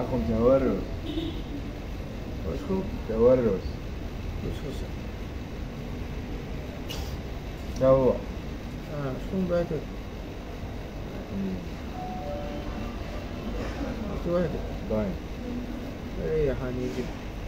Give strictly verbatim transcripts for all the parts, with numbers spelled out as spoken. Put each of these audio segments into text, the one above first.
اخو تورس. وشكون؟ تورس. وشكون صح؟ تا هو. اه شكون بعتك؟ انت وحدك؟ باين. ريح انا يجي.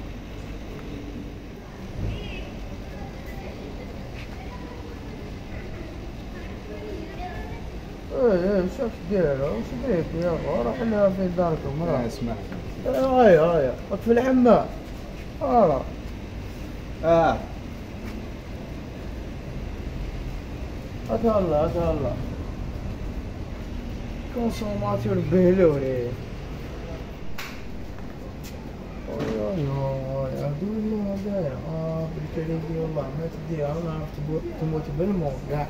ايه ايه شوف ديره وش بيك يا اخو روح لها في داركم لا راح. اسمح. هاي هاي في الحمام. اه اه اتهلا اتهلا كونسوماتور بهلوني. اوه يا دول هذا اه بالكليدي والله ما تديها ما عرفت تموت بالموت قاع.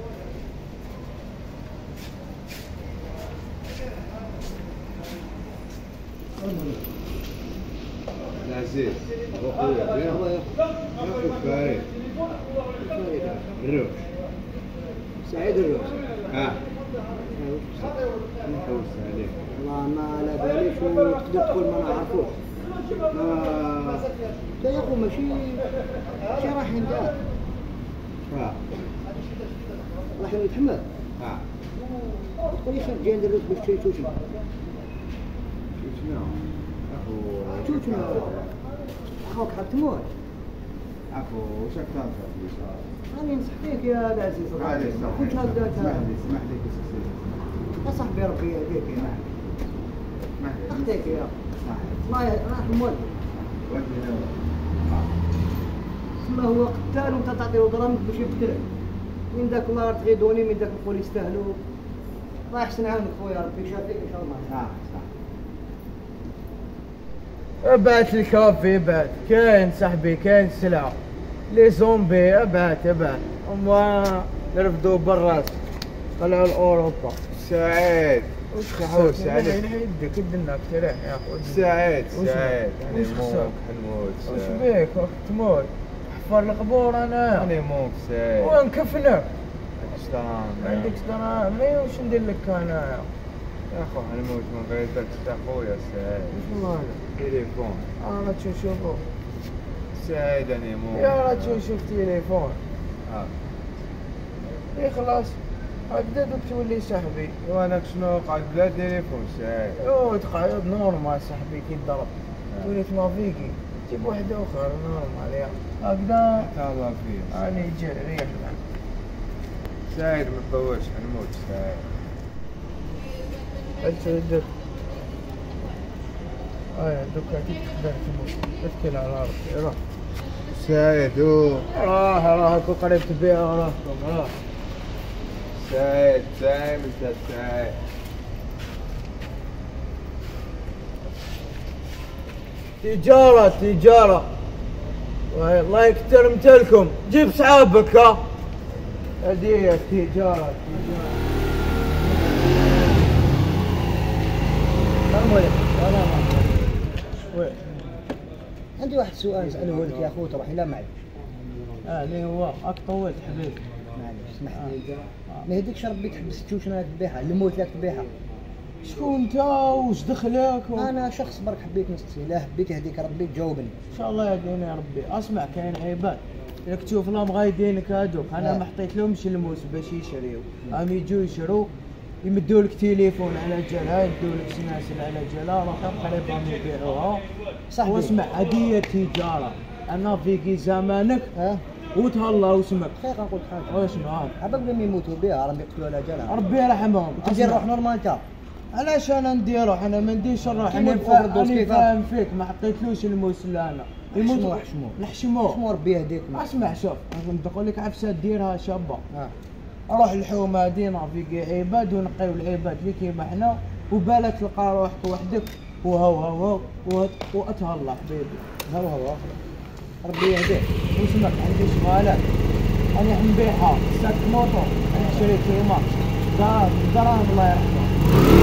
العزيز اخويا ياخذ فريد الروش. سعيد الروس. اه نحوس عليه. والله ما على باليش وتقدر تقول ما نعرفوش. ما لا يا اخو ماشي شي راح ندار. اه راح يتحمل. اه تقول لي شنو جاي ندير باش تشوف شنو؟ شنو؟ اخو شوف شنو اخوك حاب تموت. اخو وش اكثر أنا ننصح فيك يا العزيز. معليش كنت هكذاك. اسمح لي اسمح لي بس يا صاحبي ربي يهديك يا اسمح لي اخديك يا اسمح لي ما راح نموت. ودي نوم. ثم هو قتال وانت تعطيه ضرامك باش يقتلك. من ذاك الله تغيدوني من ذاك نقول يستاهلوا. الله يحسن عونك خويا ربي يشافيك ان شاء الله. صح صح. ابعت الكافي ابعت كاين صاحبي كاين سلعة لي زومبي ابعت ابعت هما نرفدوا بالراس طلعوا لاوروبا. سعيد وش تحوس خسرت؟ عليك. يدك يدك يدناك تريح يا اخو. سعيد وش- سعيد انا وش موك خسرت؟ حنموت. وش سعيد. بيك وقت تموت؟ حفر القبور انا. انا موك سعيد. وين كفنك؟ اشتران عندك دراهم اي وش ندير لك انا؟ يا اخو حنموت من غير ذاك اخويا سعيد. وش مالك؟ تليفون انا تشوفه سعيد انا موك. يا رجل شوف تليفون اه يخلص عدد وتولي سحبي. وانا شنو قاعد بلا تليفون سعيد. يو تقعد نورمال سحبي كي تضرب تولي تنافيكي جيب واحد اخر نورمال يا هكذا. تهلا فيه انا يجي ريح سعيد ما تطولش حنموت سعيد. انت ودك اي دوكا كي تقدر تموت اتكل على راسي روح. سعيد اوه راح راح كون قريب تبيع راسكم راح. سعيد سعيد انت سعيد. تجارة تجارة الله يكتر متلكم جيب صحابك ها. هدية تجارة تجارة. السلام عليكم. السلام عليكم. وين؟ عندي واحد سؤال اساله لك يا اخوي تروح لا معي. اه ليه هو اك طولت حبيبي. معليش اسمح لي. ما يهديكش ربي تحبس تشوف شنو تبيعها الموت لك تبيعها. شكون انت وش دخلك و... انا شخص برك حبيت نستي لا حبيت يهديك ربي تجاوبني. ان شاء الله يهدينا يا ربي. اسمع كاين عباد انك تشوف لهم غايدينك هادوك انا آه. ما حطيت لهمش الموس باش يشريو هم يجوا يشروا يمدوا لك تليفون على جالها يدوا لك سلاسل على جالها راح قريبهم يبيعوها. صاحبي. واسمع هدية تجارة انا فيكي زمانك ها وتهلا واسمك. خير نقول حاجه. واسمع هذا عبا قبل ما يموتوا بها راهم يقتلوا على جالها. ربي يرحمهم. تدير روح نورمال انت. علاش انا نديرو انا ما نديرش نروح كي انا نوقفوا فا- في الدوس أنا كيف؟ فاهم فيك ما حطيتلوش الموس لا انا نحشموه نحشموه نحشموه. نحشموه ربي يهديك. اسمع شوف انا نقول لك عفسه ديرها شابه. ها اروح الحومه دينا في عباد ونقيو العباد اللي كيما حنا وبالك تلقى روحك وحدك وهو هو هو واتهلا حبيبي. هو هو ربي يهديك. واسمك عندي شغالات انا نبيعها ساك موطو انا شريت كيما دراهم الله يرحمه.